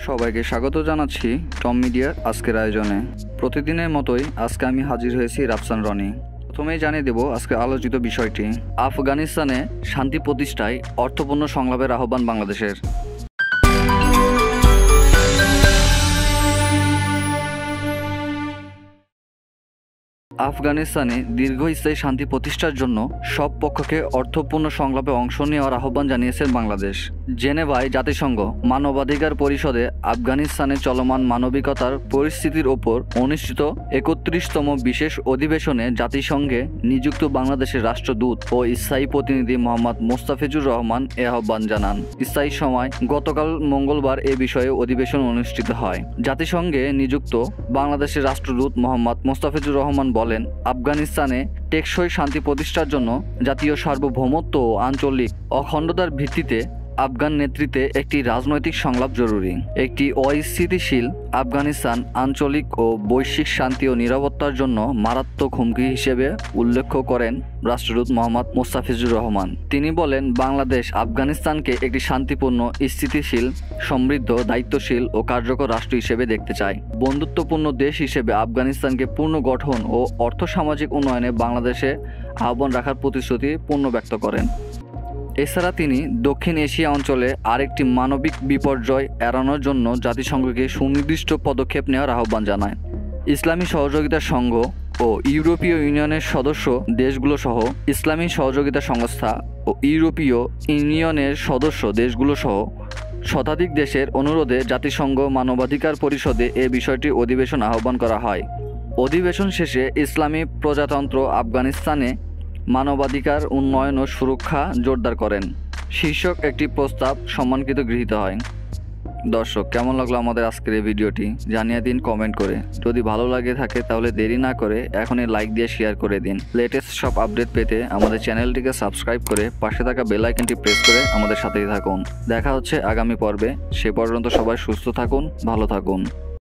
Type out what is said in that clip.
সবাইকে স্বাগত জানাচ্ছি টম মিডিয়ার আজকের আয়োজনে। প্রতিদিনের মতোই আজকে আমি হাজির হয়েছি রাফসান রনি। প্রথমেই জানিয়ে দেব আজকে আলোচিত বিষয়টি। আফগানিস্তানে শান্তি প্রতিষ্ঠায় অর্থপূর্ণ সংলাপের আহ্বান বাংলাদেশের। আফগানিস্তানে দীর্ঘস্থায়ী শান্তি প্রতিষ্ঠার জন্য সব পক্ষকে অর্থপূর্ণ সংলাপে অংশ নেওয়ার আহ্বান জানিয়েছেন বাংলাদেশ। জেনেভায় জাতিসংঘ মানবাধিকার পরিষদে আফগানিস্তানে চলমান মানবিকতার পরিস্থিতির ওপর অনুষ্ঠিত ৩১তম বিশেষ অধিবেশনে জাতিসংঘে নিযুক্ত বাংলাদেশের রাষ্ট্রদূত ও স্থায়ী প্রতিনিধি মোহাম্মদ মোস্তাফিজুর রহমান এ আহ্বান জানান। স্থায়ী সময় গতকাল মঙ্গলবার এ বিষয়ে অধিবেশন অনুষ্ঠিত হয়। জাতিসংঘে নিযুক্ত বাংলাদেশের রাষ্ট্রদূত মোহাম্মদ মোস্তাফিজুর রহমান বলেন, আফগানিস্তানে টেকসই শান্তি প্রতিষ্ঠার জন্য জাতীয় সার্বভৌমত্ব ও আঞ্চলিক অখণ্ডতার ভিত্তিতে আফগান নেতৃত্বে একটি রাজনৈতিক সংলাপ জরুরি। একটি অস্থিতিশীল আফগানিস্তান আঞ্চলিক ও বৈশ্বিক শান্তি ও নিরাপত্তার জন্য মারাত্মক হুমকি হিসেবে উল্লেখ করেন রাষ্ট্রদূত মোহাম্মদ মোস্তাফিজুর রহমান। তিনি বলেন, বাংলাদেশ আফগানিস্তানকে একটি শান্তিপূর্ণ, স্থিতিশীল, সমৃদ্ধ, দায়িত্বশীল ও কার্যকর রাষ্ট্র হিসেবে দেখতে চায়। বন্ধুত্বপূর্ণ দেশ হিসেবে আফগানিস্তানকে পূর্ণ গঠন ও অর্থসামাজিক উন্নয়নে বাংলাদেশে আহ্বান রাখার প্রতিশ্রুতি পূর্ণ ব্যক্ত করেন। এছাড়া তিনি দক্ষিণ এশিয়া অঞ্চলে আরেকটি মানবিক বিপর্যয় এড়ানোর জন্য জাতিসংঘকে সুনির্দিষ্ট পদক্ষেপ নেওয়ার আহ্বান জানায়। ইসলামী সহযোগিতা সংঘ ও ইউরোপীয় ইউনিয়নের সদস্য দেশগুলো সহ ইসলামী সহযোগিতা সংস্থা ও ইউরোপীয় ইউনিয়নের সদস্য দেশগুলো সহ শতাধিক দেশের অনুরোধে জাতিসংঘ মানবাধিকার পরিষদে এ বিষয়টি অধিবেশন আহ্বান করা হয়। অধিবেশন শেষে ইসলামী প্রজাতন্ত্র আফগানিস্তানে মানবাধিকার উন্নয়ন ও সুরক্ষা জোরদার করেন শীর্ষক একটি প্রস্তাব সম্মানকৃত গৃহীত হয়। দর্শক, কেমন লাগলো আমাদের আজকের এই ভিডিওটি জানিয়ে দিন কমেন্ট করে। যদি ভালো লাগে থাকে তাহলে দেরি না করে এখনই লাইক দিয়ে শেয়ার করে দিন। লেটেস্ট সব আপডেট পেতে আমাদের চ্যানেলটিকে সাবস্ক্রাইব করে পাশে থাকা বেল আইকনটি প্রেস করে আমাদের সাথেই থাকুন। দেখা হচ্ছে আগামী পর্বে। সে পর্যন্ত সবাই সুস্থ থাকুন, ভালো থাকুন।